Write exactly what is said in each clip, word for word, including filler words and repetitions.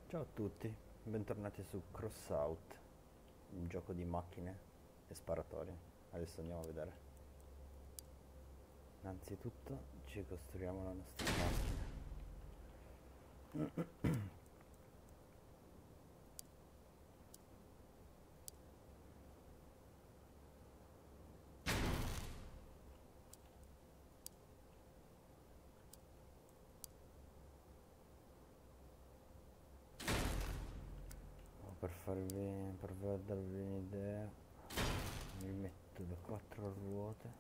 Ciao a tutti, bentornati su Crossout, un gioco di macchine e sparatorie. Adesso andiamo a vedere. Innanzitutto ci costruiamo la nostra macchina. Per farvi, per darvi un'idea, mi metto le quattro ruote.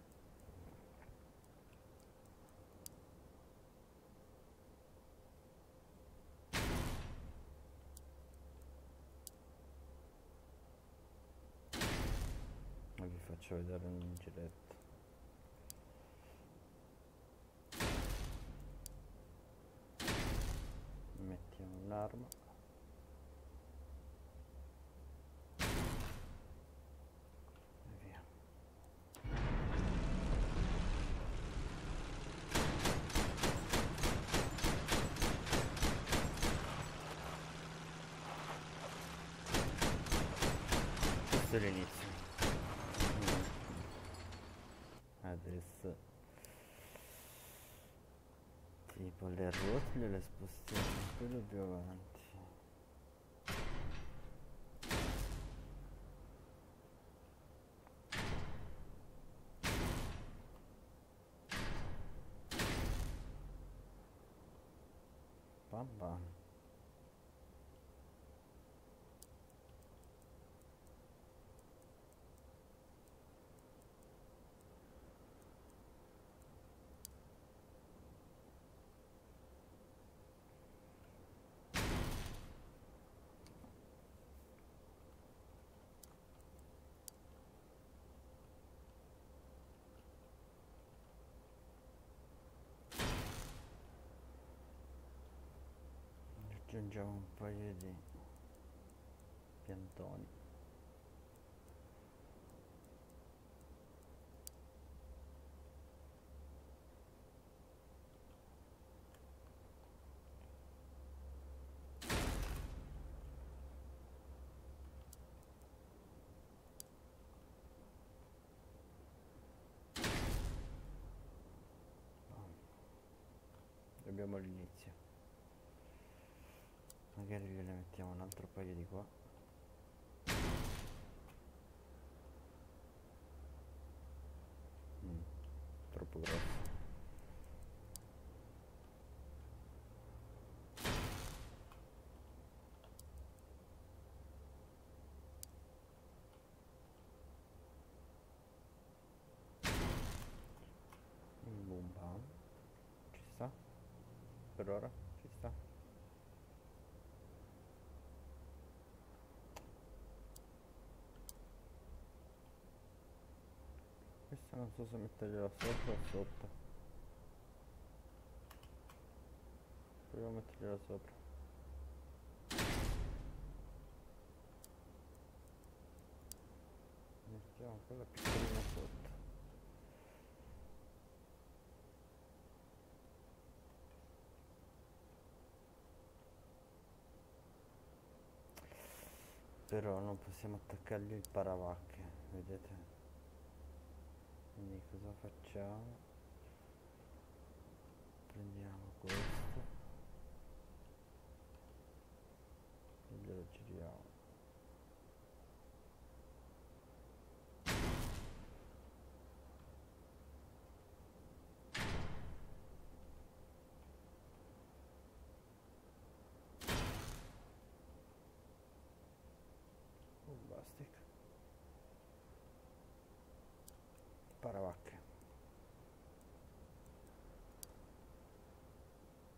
E vi faccio vedere un giretto. Mettiamo un'arma e via. Questo è l'inizio. Adesso tipo le ruote le spostiamo quello più avanti. Bam bam. Aggiungiamo un paio di piantoni. Abbiamo l'inizio. Magari gliene mettiamo un altro paio di qua. Mm, troppo grosso. Boom bam. Ci sta? Per ora ci sta. Questa non so se mettergliela sopra o sotto. Proviamo a mettergliela sopra. Mettiamo quella piccolina sotto. Però non possiamo attaccargli il paravacche, vedete? Quindi cosa facciamo? Prendiamo questo e glielo giriamo. Bombastic. Paravacche.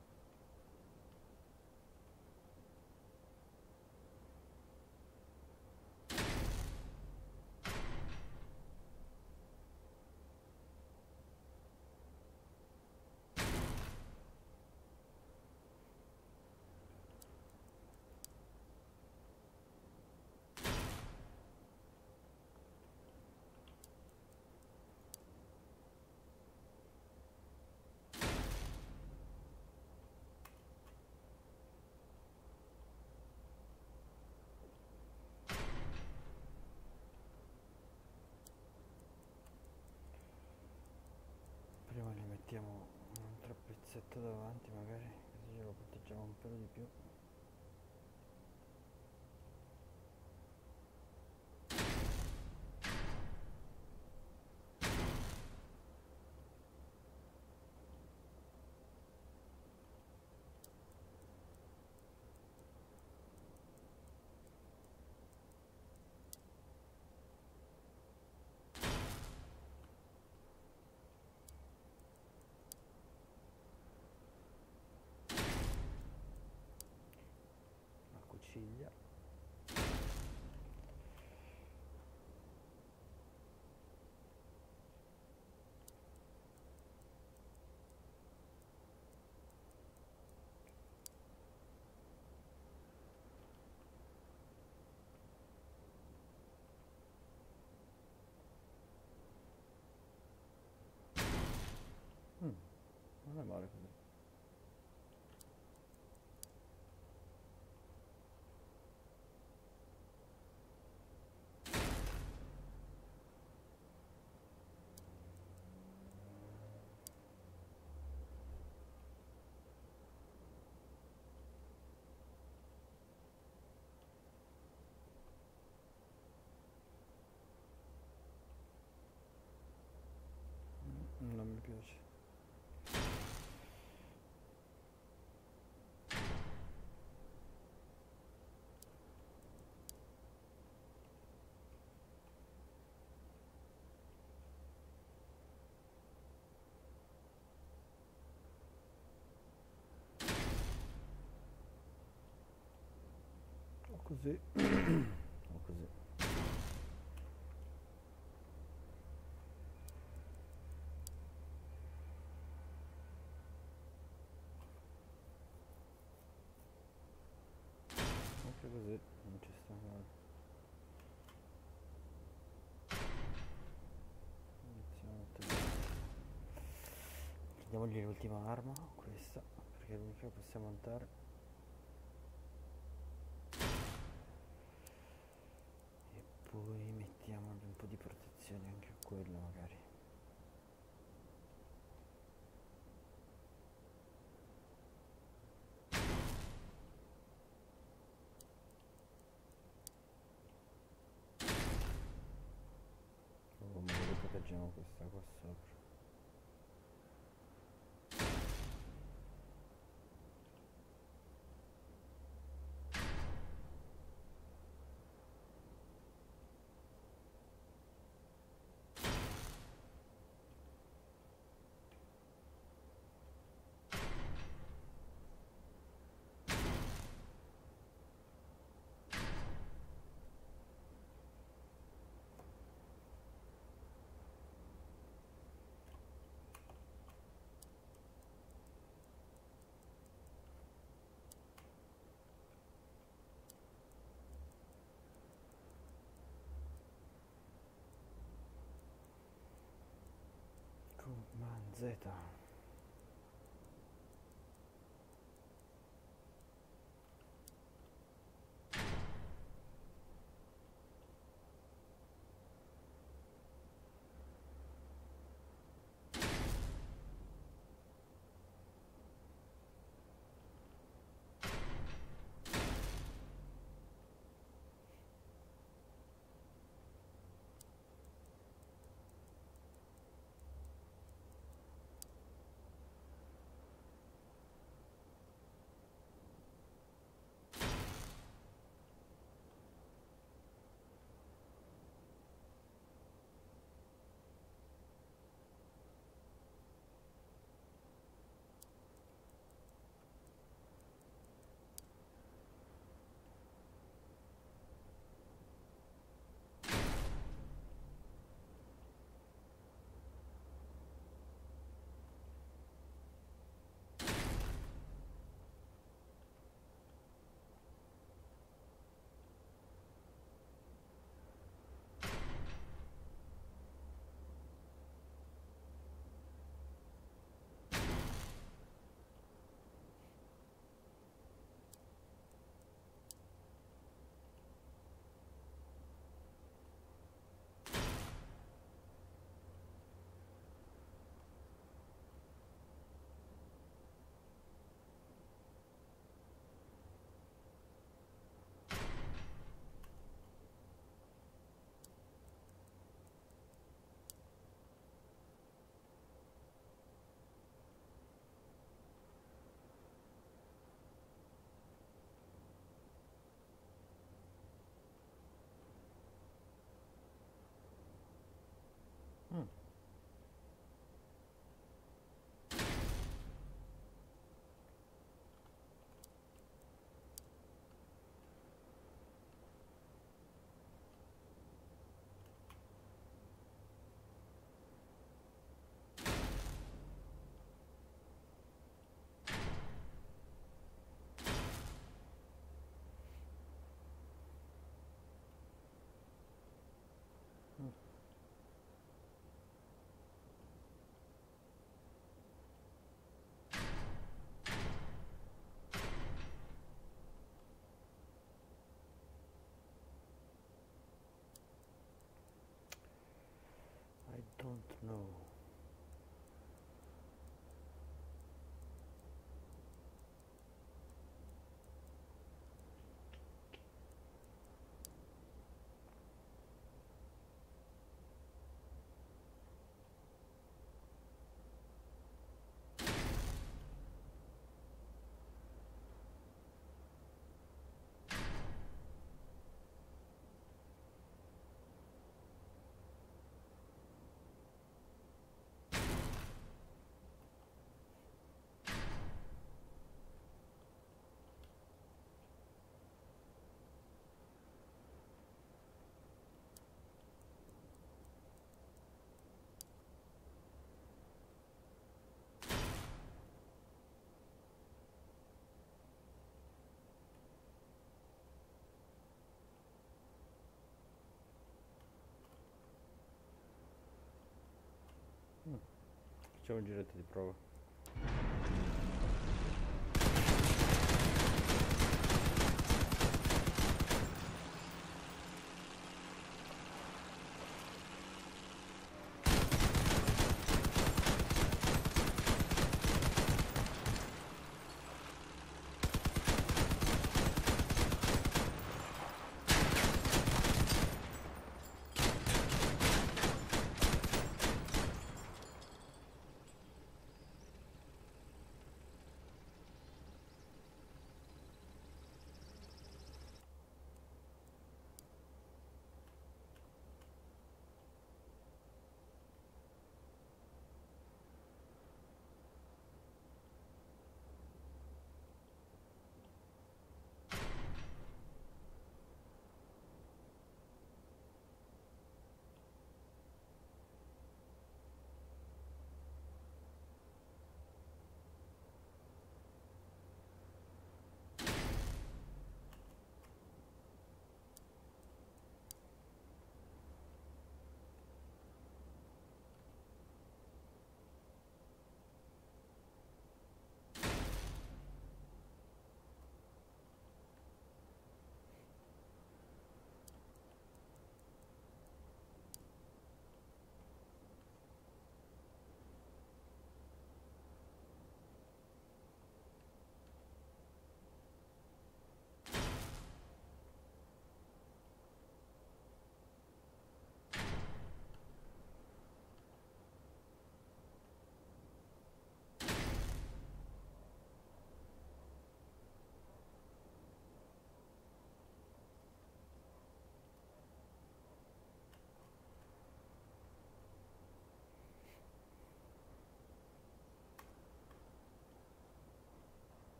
solo di più. La cuciglia. Mm, non è male così. Mm, non mi piace. O così. O così. Anche così non ci sta male. Iniziamo a togliere. Diamogli l'ultima arma, questa, perché è l'unica che possiamo montare. E poi mettiamogli un po' di protezione anche a quello magari. Oh, magari proteggiamo questa qua sopra. Command Z. No. Mm. Facciamo un giretto di prova.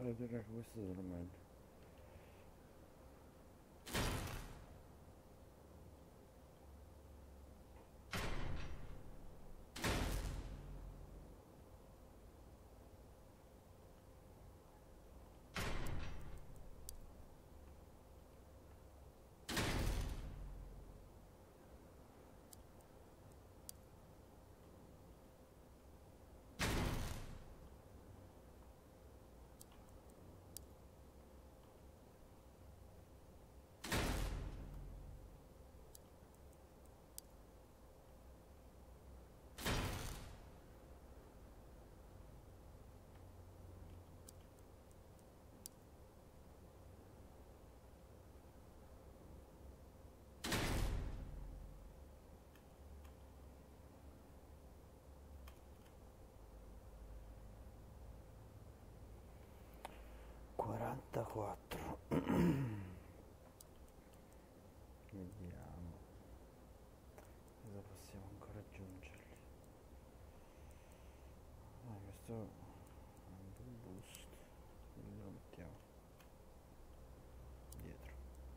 Io direi che questo sarà meglio. quarantaquattro. Vediamo cosa possiamo ancora aggiungerli. Ah, questo è un bel boost, quindi lo mettiamo dietro.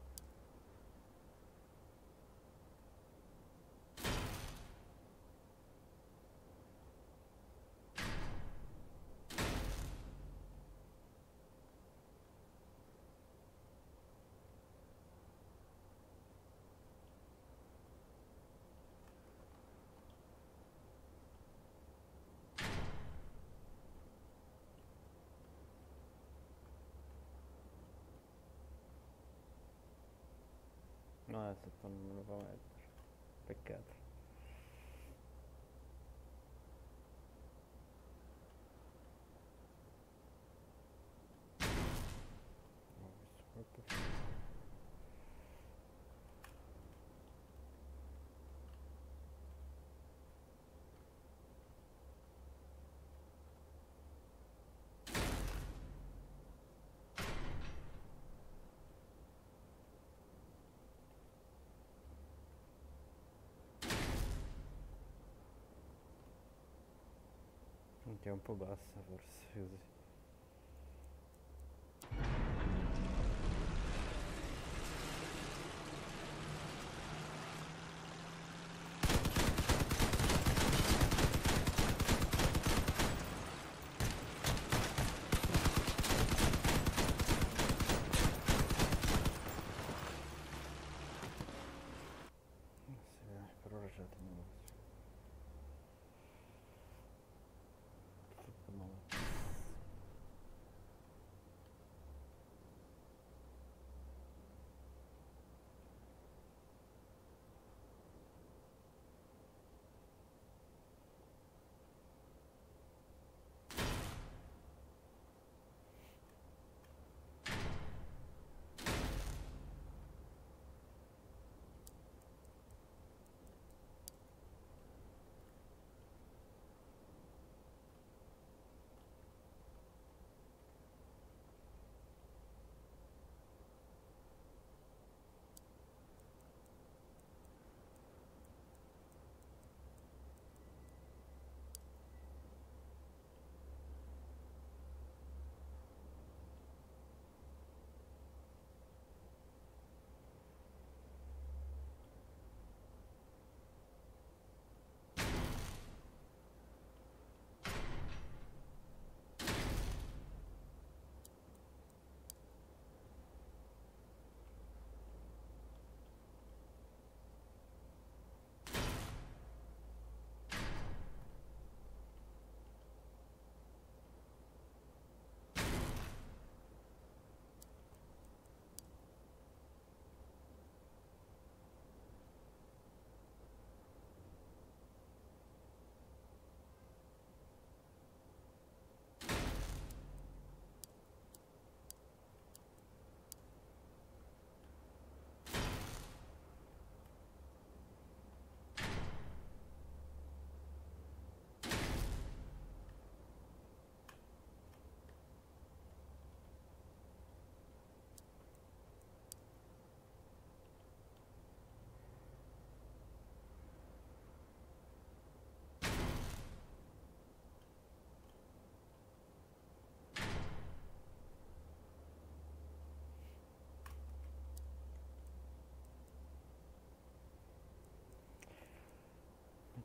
No, adesso non me lo fa mettere. Peccato. No, questo qua è perfetto. Anche un po' bassa forse così. Sì, dai, per ora ce la teniamo così. Tutto male.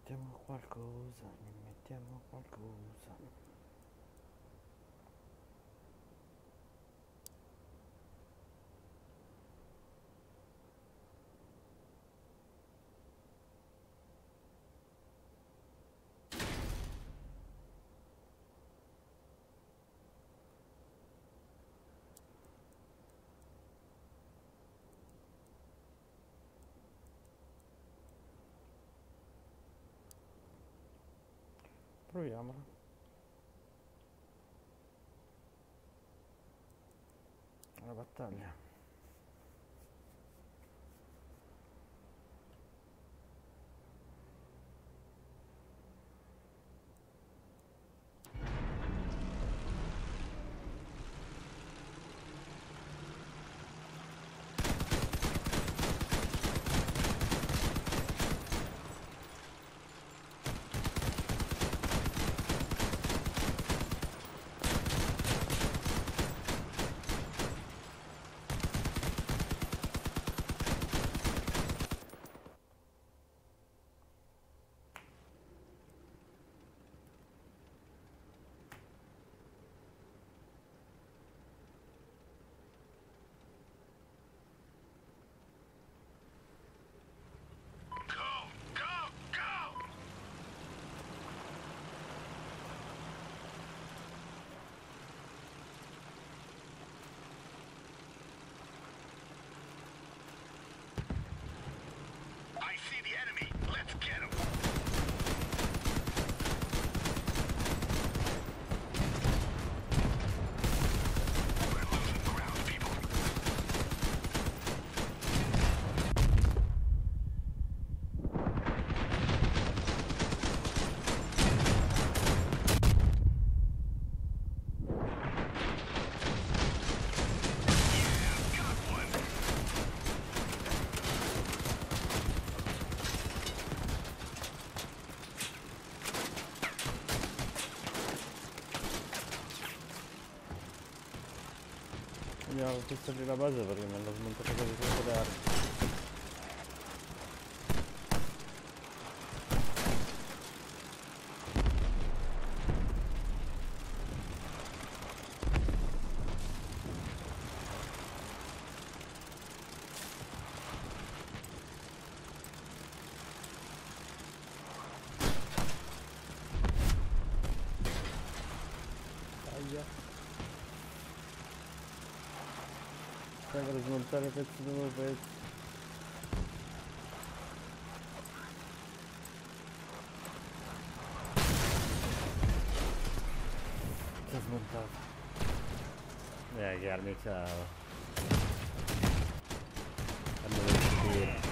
mettiamo qualcosa, ne mettiamo qualcosa. Proviamola. La battaglia. Andiamo a conquistare la base perché mi hanno smontato quasi tutte le armi. Per smontare pezzo dopo pezzo. Che ho smontato. Eh, che armi c'avevo. Andiamo a vedere.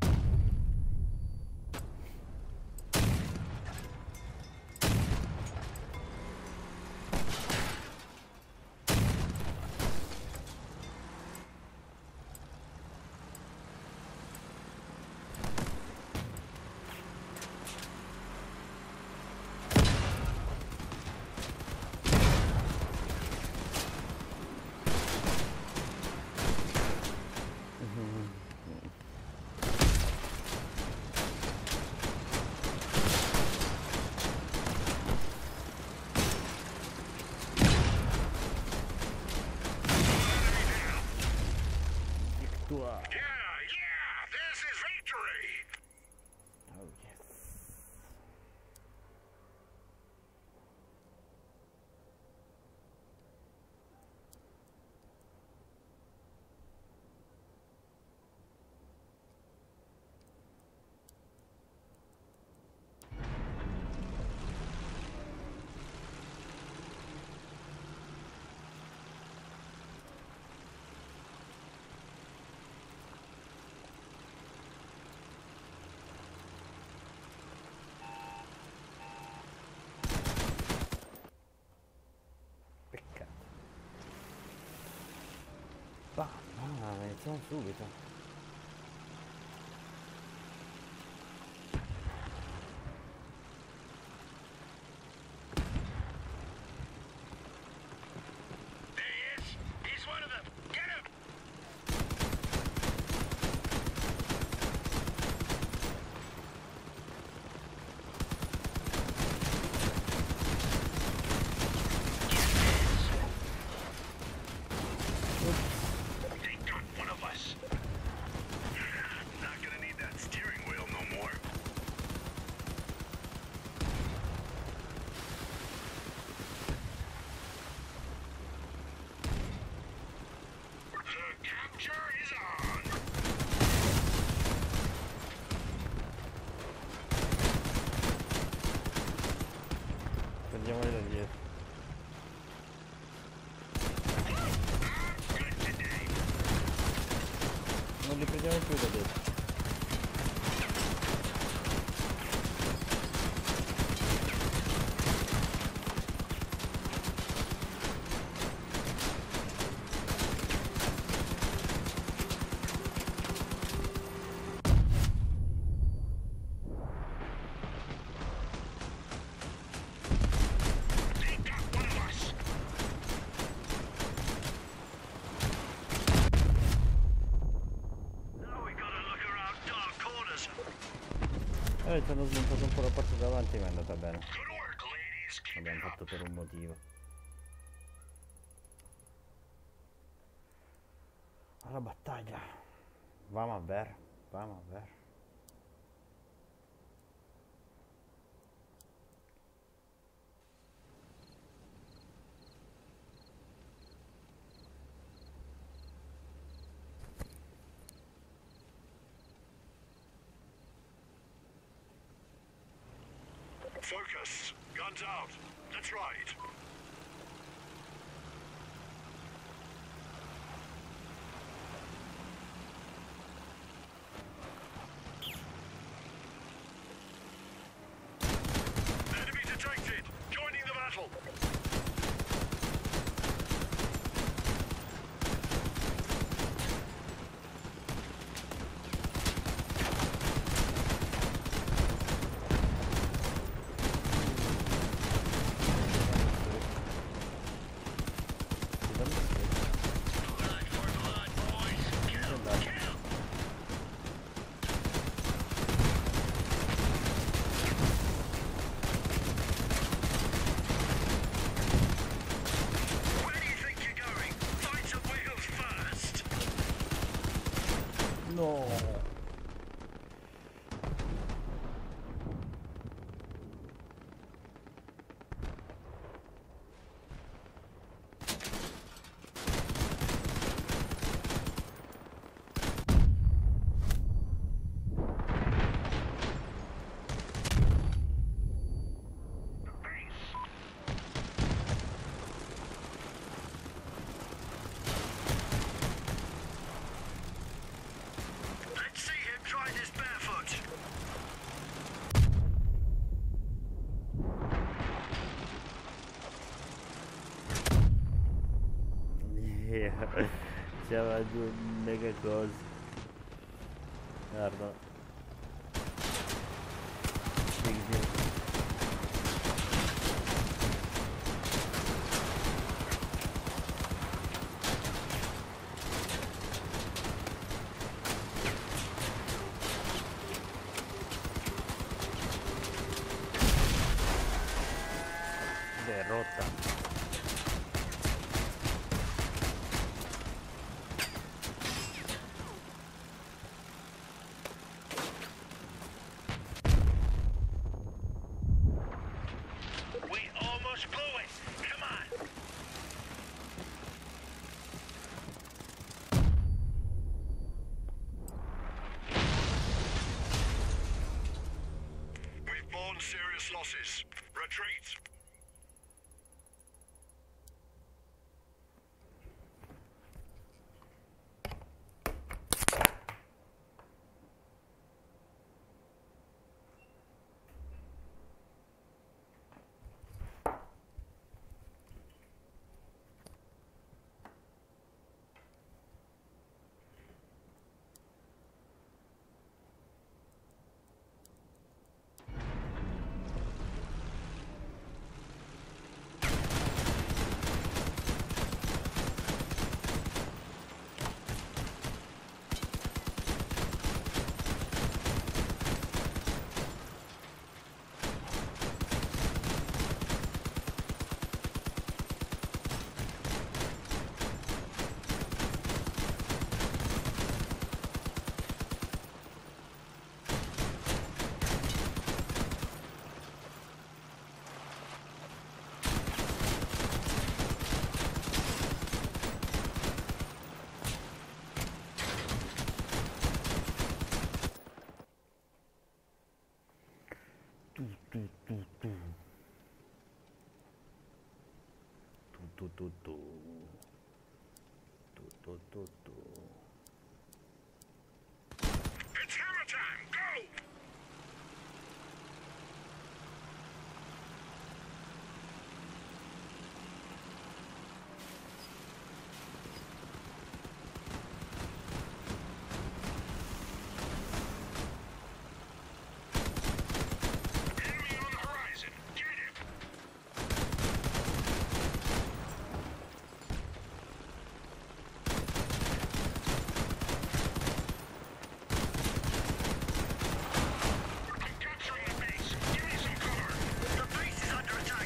Bah, ah, iniziamo subito. prendiamoli da dietro. Non li prendiamo più da dietro. Eh, ci hanno smontato un po' la porta davanti, ma è andata bene. L'abbiamo fatto per un motivo. Alla battaglia. Vamo a ver, vamo a ver. Focus. Guns out. Let's ride. Enemy detected. Joining the battle. No. C'era due mega cose. Guarda. Big deal. Derrota. Serious losses. Retreat. tu tu tu. Tu tu tu tu. It's hammer time! Go! Enemy on the horizon! Get him! I'm capturing the base. Give me some cover. The base is under attack.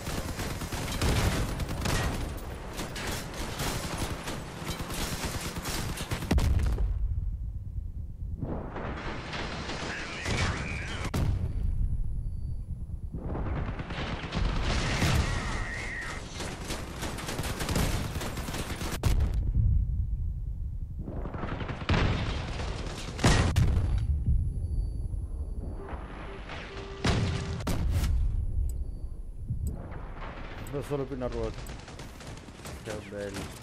Ho solo più una ruota. Che bello.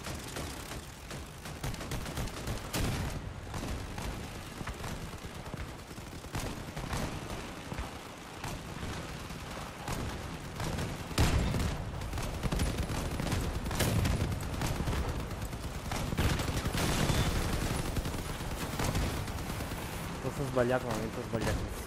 Forse ho sbagliato, ma mi ho sbagliatissimo.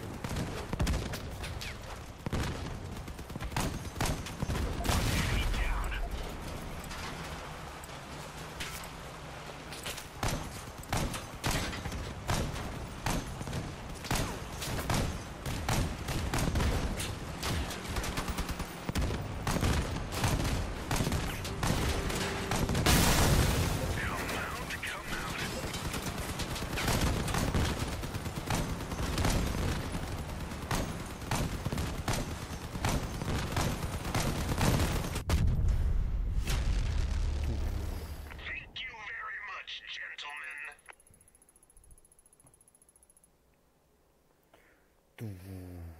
Thank you very much, gentlemen. Tu.